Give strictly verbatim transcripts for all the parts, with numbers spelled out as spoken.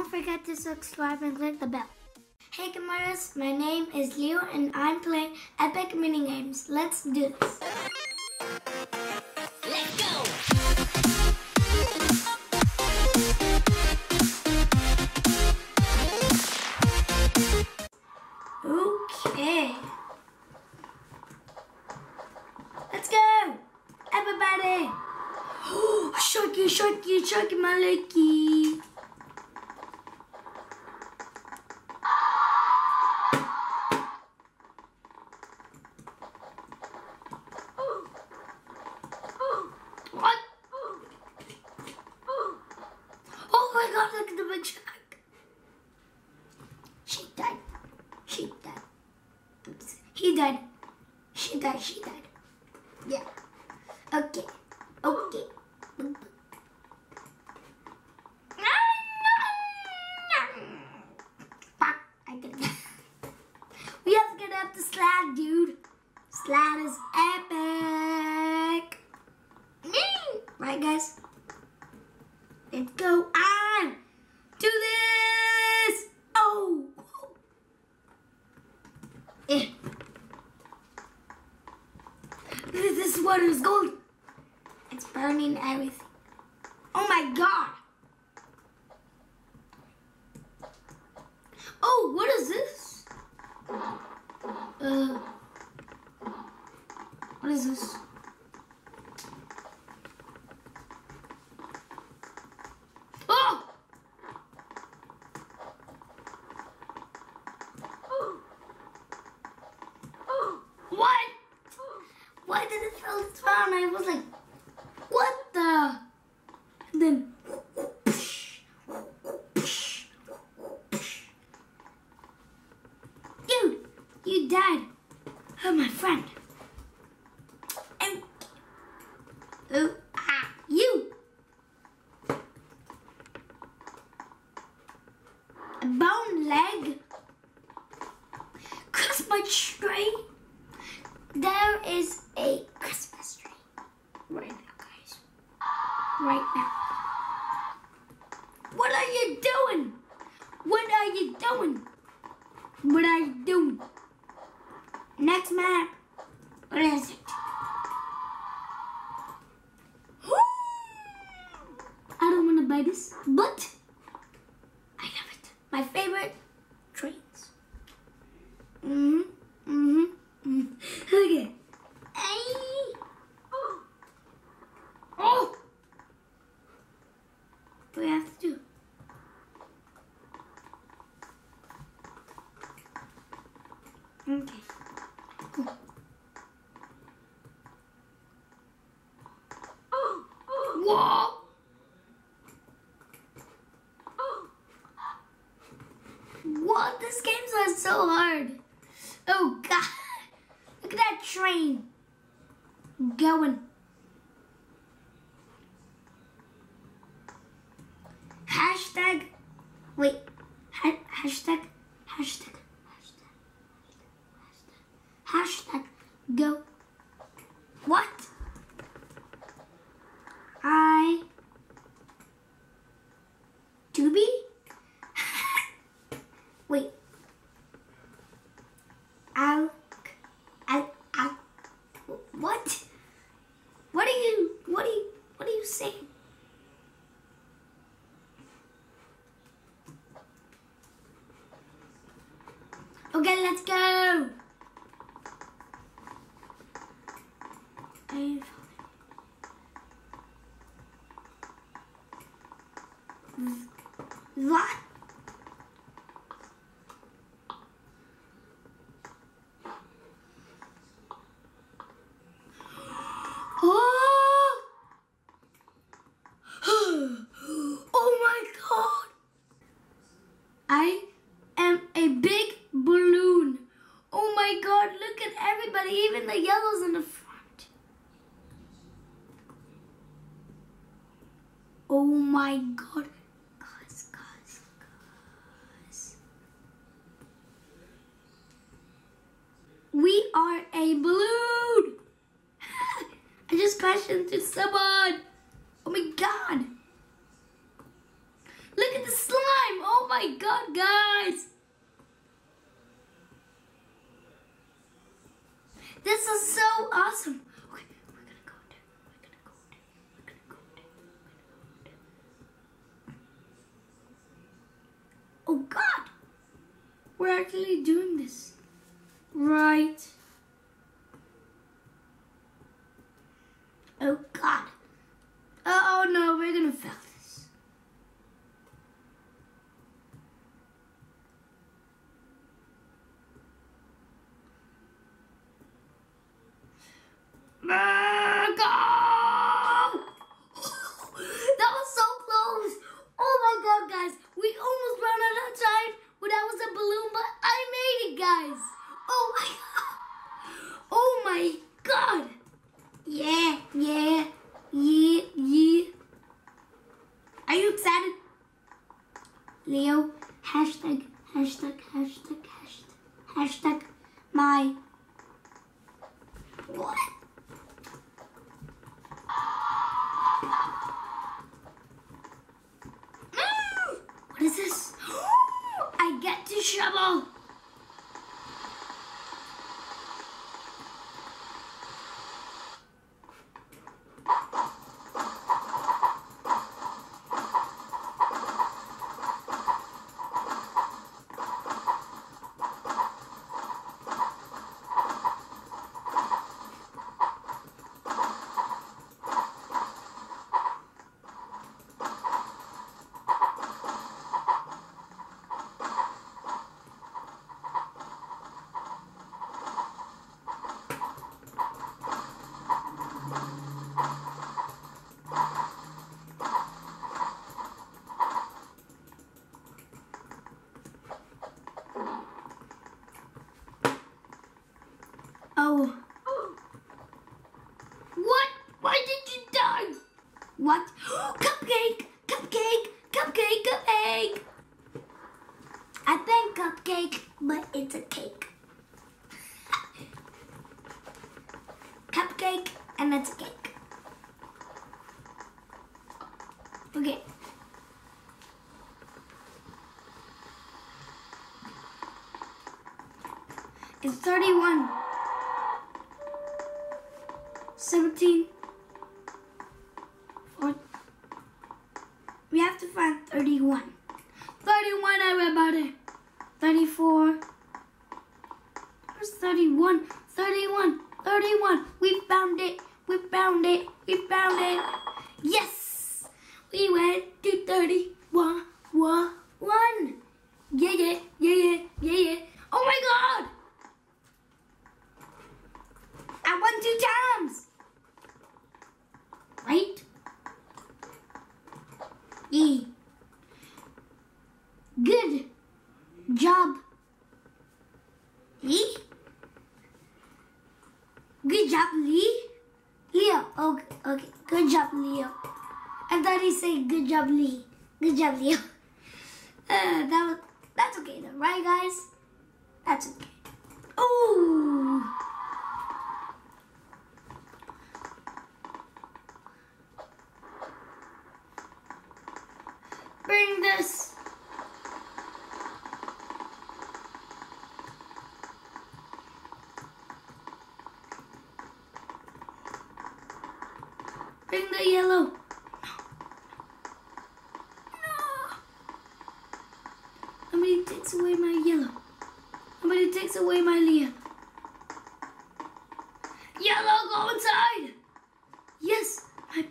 forget to subscribe and click the bell. Hey Gamers, my name is Leo and I'm playing Epic Mini Games. Let's do this. Let's go! Okay. Let's go! Everybody! Sharky, sharky, sharky, my likey. What? Oh my god, look at the big shark. She died. She died. Oops. He died. She died. She died. Yeah. Okay. Okay. I get it. We have to get up the slide, dude. Slide is epic. Right, guys? Let's go on. Do this. Oh. Eh. This water is gold. It's burning everything. Oh my god. Oh, what is this? Uh, what is this? Oh! What? Why did it feel this round? I was like, what the? And then, dude, you died. Oh, my friend. And, oh, ah, you. A bone leg. Christmas tree. There is a Christmas tree right now, guys. Right now. What are you doing? What are you doing? What are you doing? Next map. What is it? I don't want to buy this, but I love it. My favorite trains. Mm-hmm. Mm-hmm. Mm-hmm. Okay. Hey. Oh. Oh. What do we have to do? Okay. Cool. Oh. Oh. Whoa. What? These games are so hard. Oh god. Look at that train going. Hashtag, wait, ha hashtag, hashtag, hashtag, hashtag, hashtag, go. What? I, to be? Wait. I'll. What? What are you, what are you, what are you saying? Okay, let's go. I've... What? Oh! Oh my god! I am a big balloon. Oh my god, look at everybody, even the yellows in the front. Oh my god. Guys, guys, guys. We are a balloon. I just crashed into someone. Oh my god. Look at the slime. Oh my God, guys! This is so awesome. Okay, we're gonna go there. We're gonna go there. We're gonna go there. We're gonna go there. Oh God! We're actually doing this. Right. Oh God. Oh no, we're gonna fail this. Ah, go! That was so close. Oh my God, guys. We almost ran out of time when that was a balloon, but I made it, guys. Oh my God. Oh my God. Yeah, yeah, yeah, yeah. Are you excited? Leo, hashtag, hashtag, hashtag, hashtag, hashtag, my, what? Mm, what is this? I get to shovel. Oh. What? Why did you die? What? Cupcake! Cupcake! Cupcake! Cupcake! I think cupcake, but it's a cake. Cupcake, and it's a cake. Okay. It's thirty-one. seventeen. Four. We have to find thirty-one. thirty-one, everybody. thirty-four. Where's thirty-one? thirty-one. thirty-one. We found it. We found it. We found it. Yes! We went to thirty-one. One. One. Yeah, yeah, yeah, yeah, yeah, yeah. Oh my God! I won two times. Right? Yeah. Good job. Lee? Good job, Lee. Leo. Okay, okay. Good job, Leo. I thought he said good job, Lee. Good job, Leo. Uh, that was, that's okay though, right, guys? That's okay. Ooh. Bring this. Bring the yellow. No. No. Nobody takes away my yellow. Nobody takes away my Leo. Yellow, go inside. Yes. My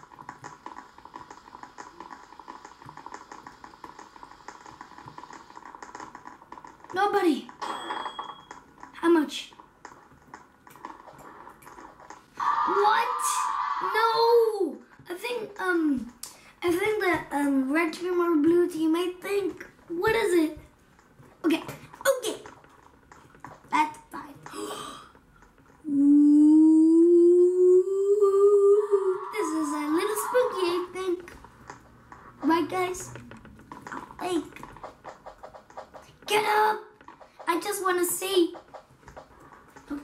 Nobody. How much? What? No. I think um I think the um red team or blue team, I think. What is it? Okay. Okay. That's fine. Ooh, this is a little spooky, I think. Right, guys? I think. Get up! I just want to see. Okay.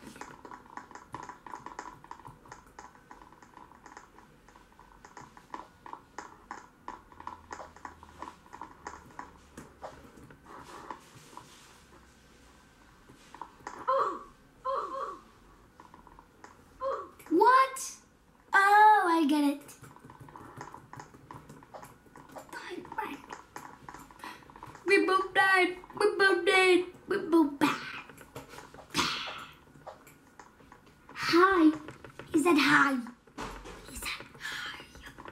dead. We're both dead. We're both bad. Hi. He said hi. He said hi.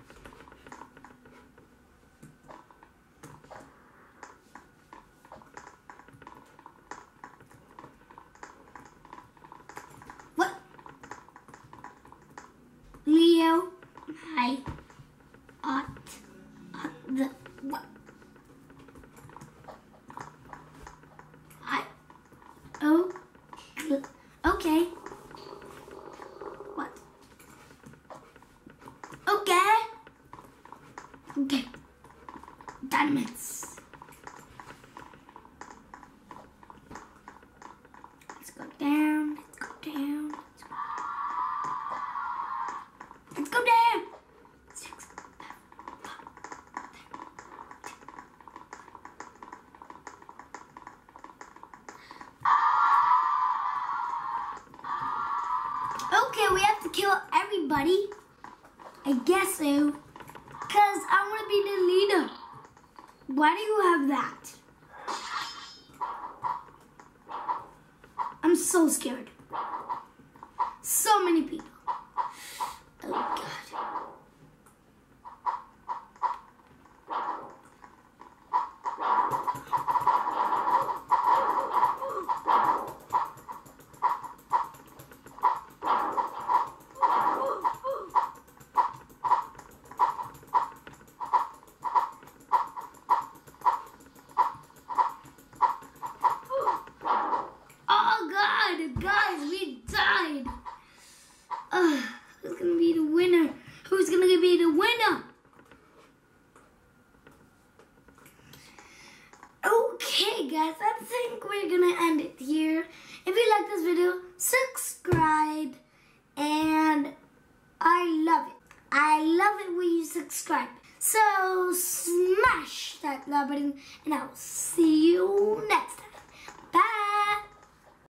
What? Leo, hi. Ot. Ot the what? I. Oh. Okay. What? Okay. Okay. Diamonds. Let's go down. Let's go down. Let's go, let's go down. Six. Okay, we have to kill everybody. I guess so. Because I want to be the leader. Why do you have that? I'm so scared. So many people. Oh, God. Guys, we died. Uh, who's gonna be the winner? Who's gonna be the winner? Okay, guys, I think we're gonna end it here. If you like this video, subscribe. And I love it. I love it when you subscribe. So smash that love button, and I'll see you next time.